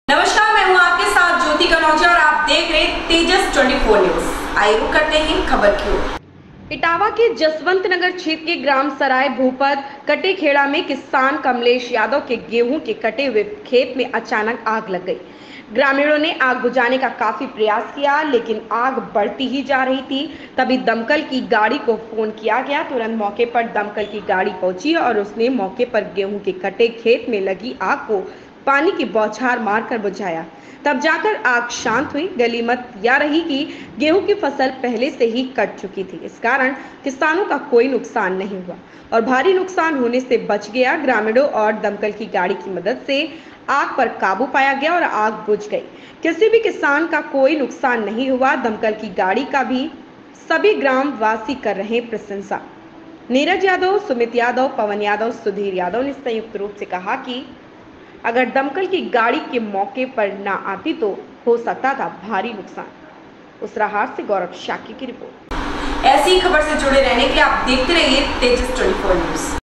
नमस्कार, मैं हूं आपके साथ ज्योति कनौजिया और आप देख रहे तेजस 24 न्यूज। आइए रुक करते हैं खबर की ओर। इटावा के जसवंत नगर क्षेत्र के ग्राम सराय भूपत कटेखेड़ा में किसान कमलेश यादव के गेहूं के कटे हुए खेत में अचानक आग लग गई। ग्रामीणों ने आग बुझाने का काफी प्रयास किया, लेकिन आग बढ़ती ही जा रही थी। तभी दमकल की गाड़ी को फोन किया गया। तुरंत मौके पर दमकल की गाड़ी पहुंची और उसने मौके पर गेहूं के कटे खेत में लगी आग को पानी की बौछार मारकर बुझाया। तब जाकर आग शांत हुई। गनीमत यह रही कि गेहूं की फसल पहले से ही कट चुकी थी। इस कारण किसानों का कोई नुकसान नहीं हुआ और भारी नुकसान होने से बच गया। ग्रामीणों और दमकल की गाड़ी की मदद से आग पर काबू पाया गया और आग बुझ गई। किसी भी किसान का कोई नुकसान नहीं हुआ। दमकल की गाड़ी का भी सभी ग्रामवासी कर रहे प्रशंसा। नीरज यादव, सुमित यादव, पवन यादव, सुधीर यादव ने संयुक्त रूप से कहा कि अगर दमकल की गाड़ी के मौके पर ना आती तो हो सकता था भारी नुकसान। उसराहार से गौरव शाक्य की रिपोर्ट। ऐसी खबर से जुड़े रहने के लिए आप देखते रहिए तेजस 24।